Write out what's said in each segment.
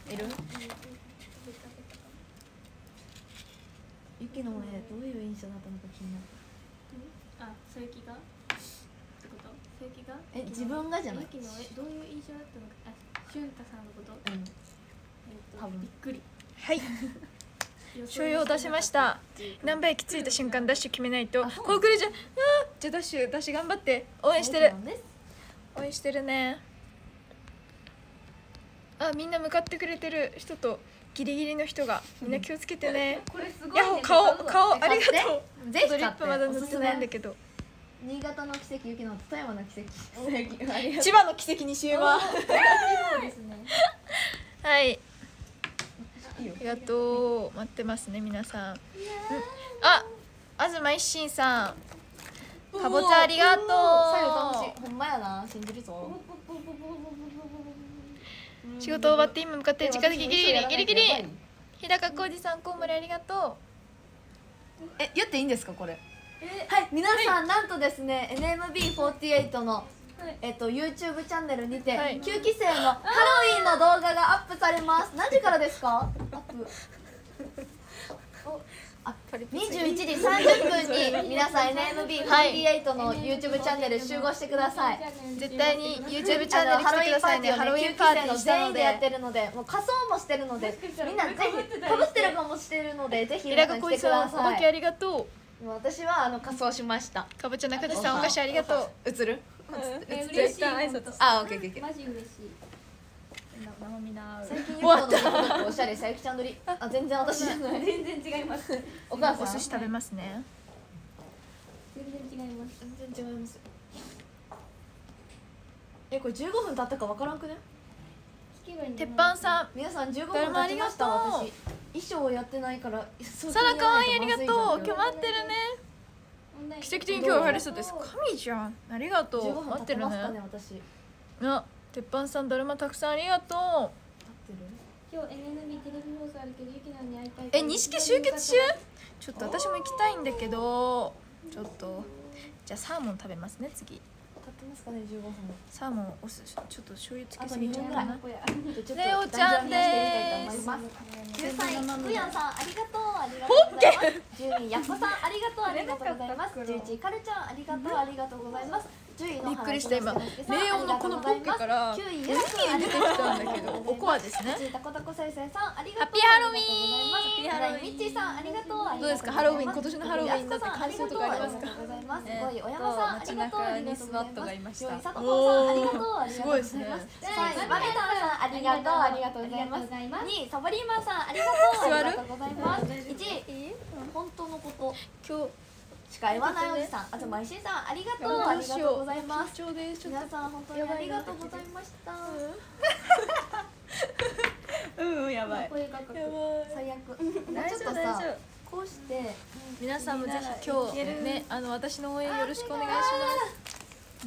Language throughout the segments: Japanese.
いる？ゆきの絵どういう印象だったのか気になる。 あ、そういう気がってこと？そういう気が？ 自分がじゃない。 ゆきの絵どういう印象だったのか。あ、しゅんたさんのこと？ 多分びっくり。 はい。所要を出しました。ナンバー駅着いた瞬間ダッシュ決めないと。こうくるじゃん。じゃあダッシュ頑張って応援してる。応援してるね。あ、みんな向かってくれてる人とギリギリの人がみんな気をつけてね。 これすごい。 いや、顔ありがとう。 ぜひリップまだ塗ってないんだけど。 新潟の奇跡、ゆきの富山の奇跡。 千葉の奇跡にしようば。 そうですね。 はい。ありがとう。待ってますね皆さん。あ、東一心さん。かぼちゃありがとう。 ほんまやな、信じるぞ。 仕事終わって今向かって時間的ギリギリ。日高浩二さん、コウモリありがとう。 言っていいんですかこれ？はい、皆さんなんとですね、NMB48 のYouTube チャンネルにて9期生のハロウィンの動画がアップされます。何時からですか？アップ21時30分に皆さん NMB48 の YouTube チャンネル集合してください。 絶対に YouTube チャンネル来てくださいね。ハロウィンパーティーしたので全員でやってるので、もう仮装もしてるので、みんなぜひかぶってるかもしてるので、ぜひ皆さん来てください。 お化けありがとう。 私は仮装しました。 かぼちゃ中地さん、お菓子ありがとう。 映る？ 嬉しい。挨拶。 あ、オッケーオッケー。 マジ嬉しい。 最近ゆきのおしゃれさゆきちゃん撮り。あ、全然私じゃない。 全然違います。 お母さんお寿司食べますね。 全然違います。 全然違います。これ15分経ったかわからんくね？ 鉄板さん、 皆さん15分経ちました。私衣装やってないから。 さらかわいいありがとう。今日待ってるね。奇跡的に今日晴れそうです。神じゃん。ありがとう。待ってるね。あ、鉄板さん、だるまたくさんありがとう。 今日 NNB テレビ放送あるけどゆきなのに会いたい。 錦集結中？ちょっと私も行きたいんだけど、ちょっとじゃあサーモン食べますね次。サーモンおすし、ちょっと醤油つけすぎちゃったな。レオちゃんでーす。 13位、ふやんさんありがとう、ありがとうございます。10位、やっこさんありがとう、ありがとうございます。11位、かるちゃんありがとう、ありがとうございます。10位のびっくりした今。レオのこのポッケから 9位、 出てきたんだけど、おこわですね。 8位、たこたこせいせいさんありがとう。 ハッピーハロウィーン。 ミッチーさんありがとう。 どうですかハロウィン、今年のハロウィンだって感想とかありますか ？5位、お山さんありがとう。ありがとうございます。4位、さとこさんありがとう。ありがとうございます。3位、バゲタンさんありがとう。ありがとうございます。2位、サボリーマンさんありがとう。ありがとうございます。1位、本当のこと。 今日しか言わないおじさん、あとまいしんさんありがとう。ありがとうございます。皆さん本当にありがとうございました。 やばい。 最悪。ちょっとさ、こうして皆さんもぜひ今日ね、私の応援よろしくお願いします。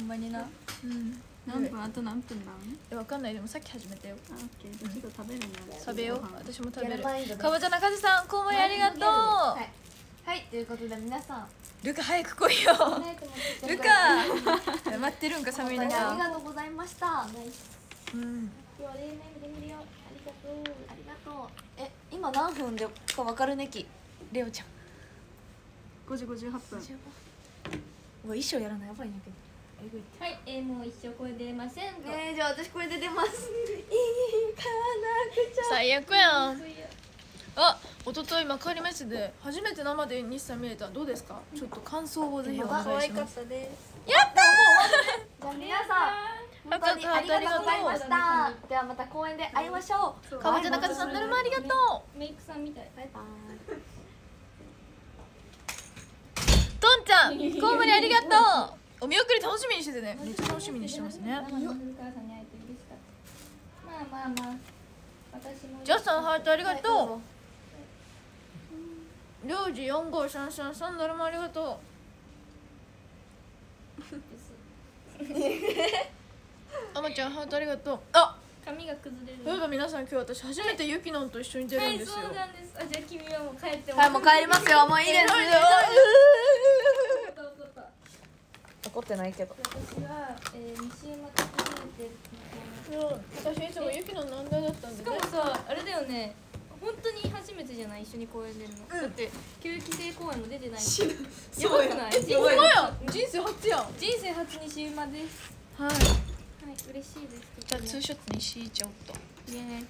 ほんまにな。何分、あと何分なん？ わかんない。でもさっき始めたよ。 オッケー。ちょっと食べるの。 食べよう。私も食べる。 かぼちゃ中地さん、コウモリありがとう。 はい、ということで皆さん、 ルカ早く来いよ。ルカ待ってるんか寒い中。 ありがとうございました。 うん。 今日例年で見るよ。ありがとう。 ありがとう。今何分でかわかるねき。レオちゃん。 5時58分。 衣装やらないやばいんやけど。 はい、もう一生これ出ません。 じゃあ私これで出ます。いかなくちゃ。 最悪やん。あ、一昨日幕張メッセで初めて生で日産見れた。どうですか？ちょっと感想をぜひお願いします。 可愛かったです。 やったー。じゃあ皆さん本当にありがとうございました。ではまた公園で会いましょう。 かぼちゃ中地さん、だるまありがとう。 メイクさんみたい。バイバイ。 とんちゃん、コウモリありがとう。お見送り楽しみにしててね。めっちゃ楽しみにしてますね。ジャスさんハートありがとう。りょうじ45333だるまありがとう。あまちゃんハートありがとう。あ、 髪が崩れる。 そういえば皆さん、今日私初めてゆきのんと一緒に出るんですよ。 はい、そうなんです。あ、じゃあ君はもう帰っても。 はい、もう帰りますよ。もういいです。怒ってないけど。 私は西馬と初めて。 私いつもゆきのんのアンダーだったんで。 しかもさ、あれよね。本当に初めてじゃない、一緒に公演出るの。だって9期生公演も出てないし。やばくない？人生初やん。 生初にシウマです。 はい。 はい、嬉しいです。 じゃあツーショットにしちゃおうと。 ね。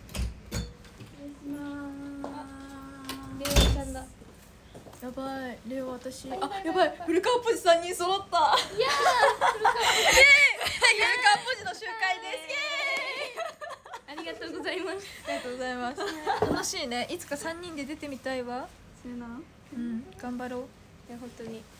レオちゃんだ。 やばい、レオ私。あ、やばい、古川ポジ3人揃った。いやー、古川ポジの集会です。イエーイ。 ありがとうございます。 ありがとうございます。楽しいね。いつか3人で出てみたいわ。 そうな。 うん、頑張ろう。 いや本当に。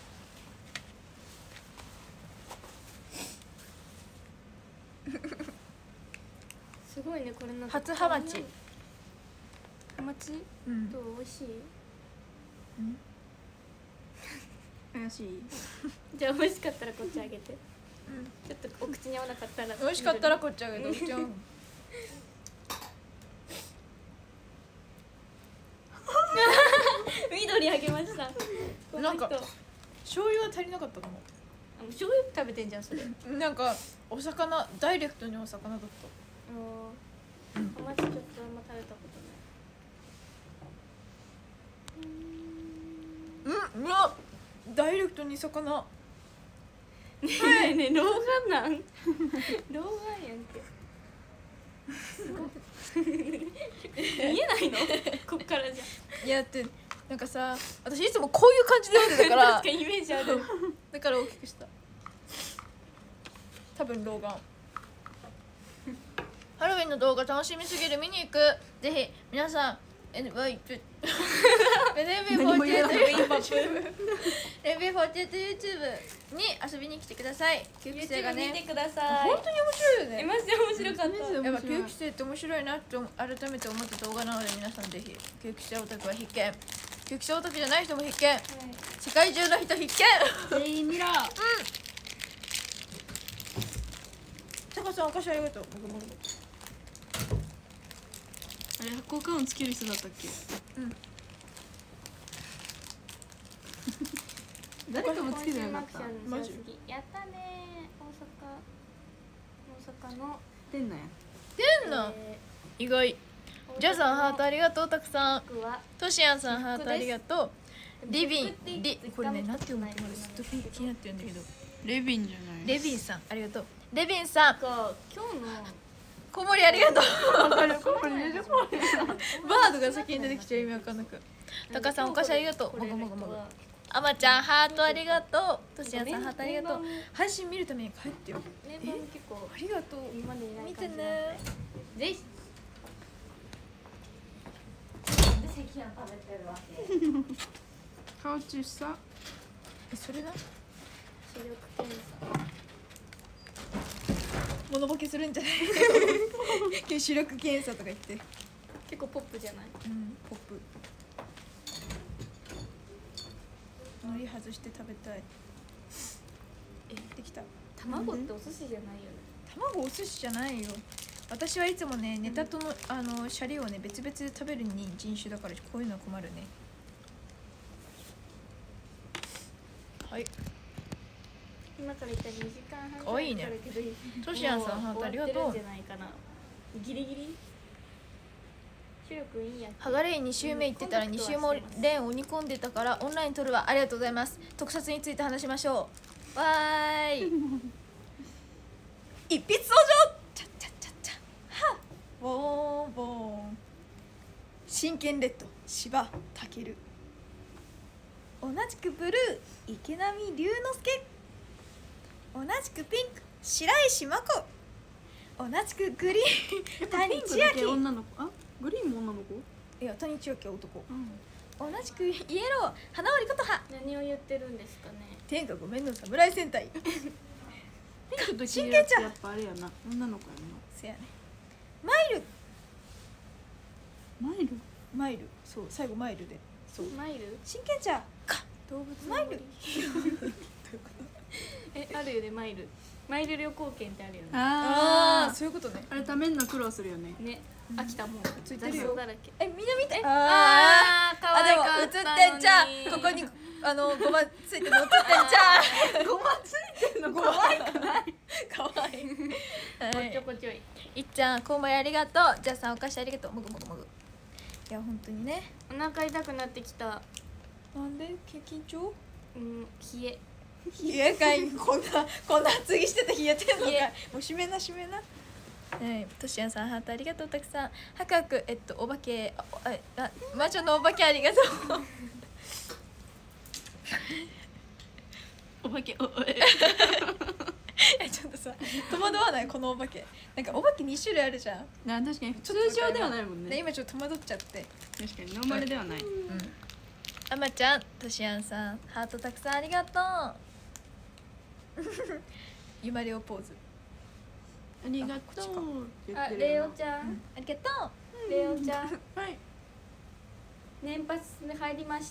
すごいね、これなんか。 初ハマチ。 ハマチ？ うん。 どう、美味しい？ うん。 怪しい。じゃあ美味しかったらこっちあげて。うん。ちょっとお口に合わなかったら。 美味しかったらこっちあげて。どっちゃん。 緑あげました。 なんか醤油は足りなかったかも。 醤油食べてんじゃんそれ。 なんかお魚ダイレクトにお魚だった。 ハマチちょっとあんま食べたことない。 うわ、ダイレクトに魚。 ねえねえ、老眼なん？老眼やんけ。見えないの？こっからじゃ。 いやってなんかさ、私いつもこういう感じで読んでたから確かにイメージある。 だから大きくした。多分老眼。ハロウィンの動画楽しみすぎる、見に行く。ぜひ皆さんNB48 YouTube に遊びに来てください。9期生がね、 見てください。 本当に面白いよね。 マジで面白かった。 やっぱ9期生って面白いなって改めて思った動画なので、皆さんぜひ9期生オタクは必見。9期生オタクじゃない人も必見、世界中の人必見。 全員見ろ。 タカさんお菓子ありがとう。 あれ、効果音つける人だったっけ？ うん。 誰かもつけてなかった。 マジ？ やったね。大阪の出んなや。 出んの？意外。ジャさんハートありがとう。たくさん。トシアンさんハートありがとう。リビンこれね、なんて読むの？ずっと気になってるんだけど。 レビンじゃない。 レビンさんありがとう。レビンさん。 今日の小森ありがとう。 バードが先に出てきちゃう、意味わかんなく。タカさんお菓子ありがとう。もぐもぐもぐ。あまちゃんハートありがとう。トシヤさんハートありがとう。配信見るために帰ってよ。 メンバーも結構ありがとう。 今までいない見感じ。 てね。 ぜひ。 顔小さ。 それな。 視力検査。 モノボケするんじゃない？今日視力検査とか言って。 結構ポップじゃない？ うん、ポップ。海苔外して食べたい。できた。 卵ってお寿司じゃないよね。 卵お寿司じゃないよ。私はいつもね、ネタとのシャリをね別々で食べるに人種だから、こういうのは困るね。はい。 今から言ったら2時間半。 かわいいね。トシアンさんハートありがとう。 終わってるんじゃないかな。ギリギリ。視力いいや。 ハガレイ2週目行ってたら2週もレーンを煮込んでたからオンライン取るわ。ありがとうございます。特撮について話しましょう。わーい。一筆登場。チャッチャッチャッチャッ。はボーンボーン。真剣レッド柴健。同じくブルー池波龍之介。同じくピンク白石真子。同じくグリーン谷千秋。 女の子。あ、グリーンも女の子？ いや、谷千秋は男。 うん。 同じくイエロー花織琴葉。 何を言ってるんですかね。 天下ごめんの侍戦隊。 ちょっと真剣ちゃん。 やっぱあれやな、女の子やせやね。マイル。 な。マイル？ マイル。そう、最後マイルで。そう。 マイル？ 真剣ちゃん。か。 動物マイル。 あるよね、マイル。マイル旅行券ってあるよね。 ああ、そういうことね。 あれ食べんの苦労するよね。 ね、秋田もついてるよ。 雑草だらけ。 みんな見て。 あー、可愛かったのに。 でも映ってんじゃん。ここにごまついて乗ってたんじゃん。 ごまついてんの可愛くない。 かわいい。はいちょこちょい。 いっちゃんコウモリありがとう。じゃあさんお菓子ありがとう。もぐもぐもぐ。いや本当にね。 お腹痛くなってきた。 なんで緊張？ 冷え。 冷えかい。こんな厚着してて冷えてんのかい。もう閉めな。はい、としやんさんハートありがとうたくさん。はかくお化け魔女のお化けありがとう。 お化けちょっとさ戸惑わないこのお化け。なんかお化け2種類あるじゃん。 確かに通常ではないもんね。 今ちょっと戸惑っちゃって。 確かにノーマルではない。 あまちゃん、としやんさんハートたくさんありがとう。ゆまりおポーズ。 ありがとう。 レオちゃん。 ありがとう。 レオちゃん。 はい。 年パスで入りました。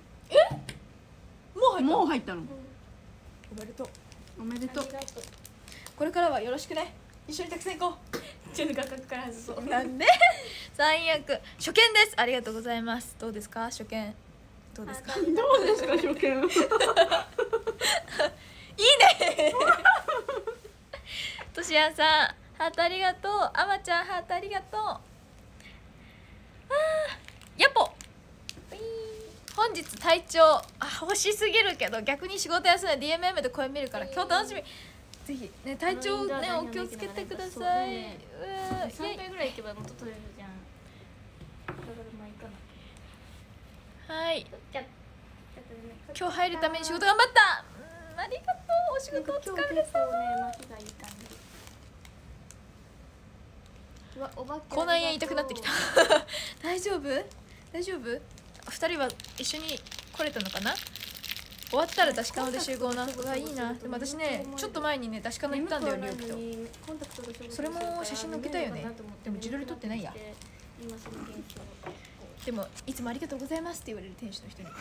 もう入ったの。 おめでとう。 おめでとう。 これからはよろしくね。一緒にたくさん行こちょっと画角から外そう。 なんで？最悪。初見です。ありがとうございます。どうですか初見？どうですか？ どうですか初見？いいね。 としやんさんハートありがとう。あまちゃんハートありがとう。やっぽ。本日体調欲しすぎるけど逆に仕事休んで DMM で声見るから今日楽しみ。ぜひね体調ねお気をつけてください。 3回ぐらい行けば元取れるじゃん。だからまあいいかな。 はい。今日入るために仕事頑張った。ありがとう。お仕事お疲れ様。こんなに言いたくなってきた。大丈夫？大丈夫？2人は一緒に来れたのかな？終わったら出しカノで集合な。うわいいな。でも私ねちょっと前にね出しカノ行ったんだよリュウキと。それも写真載っけたいよね。でも自撮り撮ってないや。でもいつもありがとうございますって言われる店主の人に。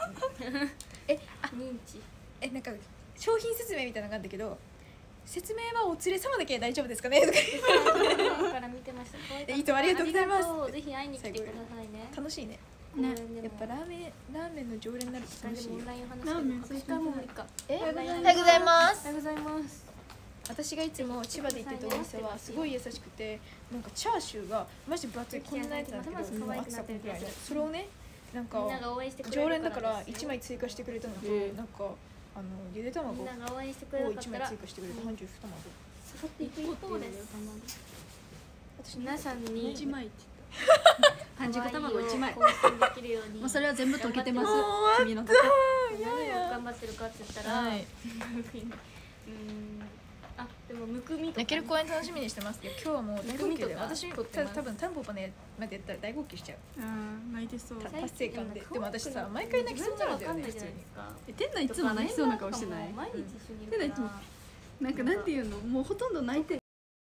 認知。 なんか商品説明みたいなのがあるんだけど。説明はお連れ様だけ大丈夫ですかねとかから見てました。 いつもありがとうございます。 ぜひ会いに来てくださいね。 楽しいね。 ね、 やっぱラーメンの常連になると楽しいよ。 ラーメン最高。 おはようございます。 おはようございます。 私がいつも千葉で行ってたお店はすごい優しくて、なんかチャーシューがマジ分厚いこんなやつなんだけど、厚さこんくらいのそれをね、なんか常連だから1枚追加してくれたのと、なんかゆで卵を1枚追加してくれた半熟卵。 刺さっていく一方です。私皆さんに 1枚って半熟卵1枚。もうそれは全部溶けてます。君のとこ。 何を頑張ってるかって言ったら、でもむくみとか泣ける公演楽しみにしてますけど、今日はもう大号泣で私多分タンポポねまでやったら大号泣しちゃう。 泣いてそう。 達成感で。でも私さ毎回泣きそうになるんだよね普通に。 店内いつも泣きそうな顔してない？店内いつもなんかなんていうのもうほとんど泣いてる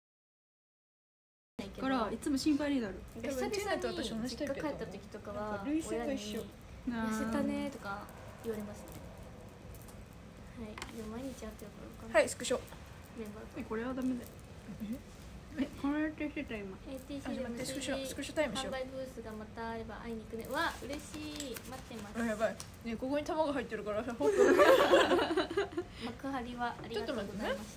からいつも心配になる。 久々に実家帰った時とかは親に痩せたねとか言われますね。はい、でも毎日会ってるから。 はいスクショ。 これはダメだよ。これしてた今。 スクショタイムしよう。 販売ブースがまたあれば会いに行くね。わ嬉しい。待ってます。 やばい。ねここに卵入ってるからさ。 幕張はありがとうございました。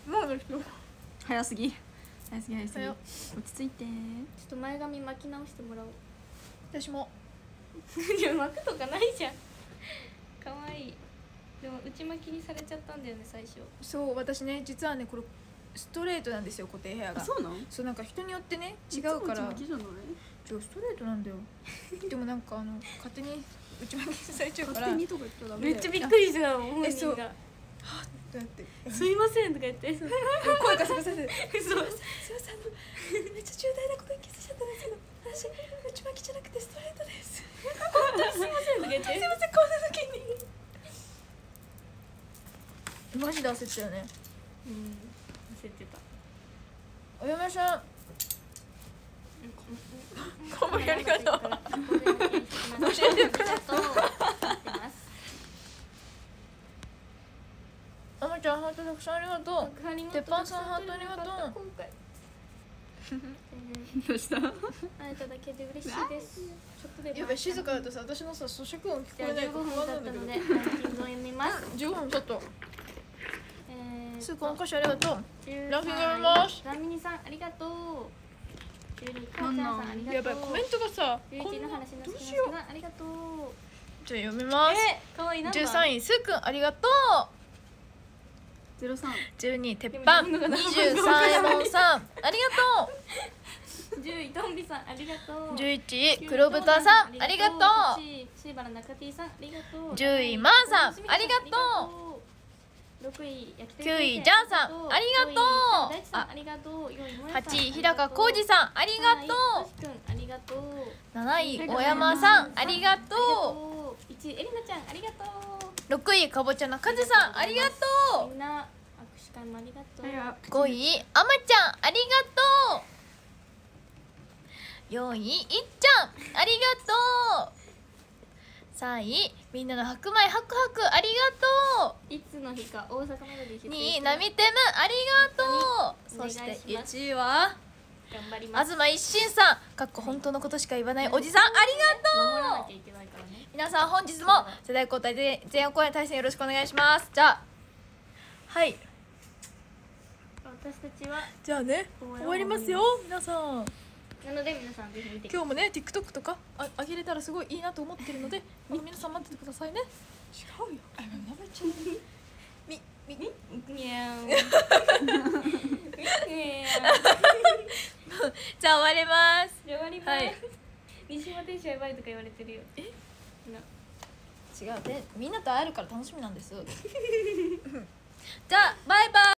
もうですよ。 早すぎ。落ち着いて。ちょっと前髪巻き直してもらおう。 私も。 巻くとかないじゃん。可愛い。でも内巻きにされちゃったんだよね最初。 そう私ね実はねこれストレートなんですよ固定ヘアが。 そうなの？ そうなんか人によってね違うから。ストレートなんだよ。でもなんか勝手に内巻きされちゃうから。 勝手にとか言っちゃダメだよ。 めっちゃびっくりしたもん。 そう。はってすいませんとか言って声がすごさせて。 そう。 すいませんめっちゃ重大なことに気づいちゃったんですけど私内巻きじゃなくてストレートです。 本当にすいませんとか言って。 すいませんこんな時に。マジで焦ってたよね。 焦ってた。 お嫁さん。こんもりありがとう。教えてくれ。あまちゃんハートたくさんありがとう。鉄板さんハートありがとう。 どうした？ 会えただけで嬉しいです。ちょっとでやばい、静かだとさ、私のさ咀嚼音聞こじゃあえない 15分経ったのでランキングを読みます。 15分ちょっとすぐお菓子ありがとう。 13 ランキング読みますラミニさんありがとう。12かーちゃんさんありがとう。 やばい、コメントがさ 11の話のどう好きしよう。 なありがとう。 じゃあ読みます。 かわいいな。 13位すーくんありがと 03。 う。12位鉄板。23エモンさんありがと 10位トンビさんありがとう。 う。11位黒豚さんありがとう。 8位シーバラ中 T さんありがとう。 10位マーさんありがとう。6位焼き鳥 9位ジャンさんありがとう。 大地さんありがとう。4位もやさん 8位日高浩二さんありがととしくんありがとう。 う。7位大山さんありがとう。1位エリナちゃんありがとう。6位かぼちゃのカズさんありがとう。みんな握手会もありがとう。 う。5位あまちゃんありがとう。4位いっちゃんありがとう。3位みんなの白米ハクハクありがといつの日か大阪メロディーう。2位なみてむありがとう。そして1位は頑張ります。 東一心さんかっこ本当のことしか言わないおじさんあり守らがとう。 なきゃいけないからね。 皆さん本日も世代交代で全員公演対戦よろしくお願いします。じゃあはい私たちはじゃあね終わりますよ皆さん。 なので皆さんぜひ見て今日もね TikTok とかあげれたらすごいいいなと思ってるので皆さん待っててくださいね。違うよあやめちゃうにゃーんじゃあ終わります。 終わります。 はい西島天使やばいとか言われてるよ。 違うでみんなと会えるから楽しみなんですじゃあバイバイ。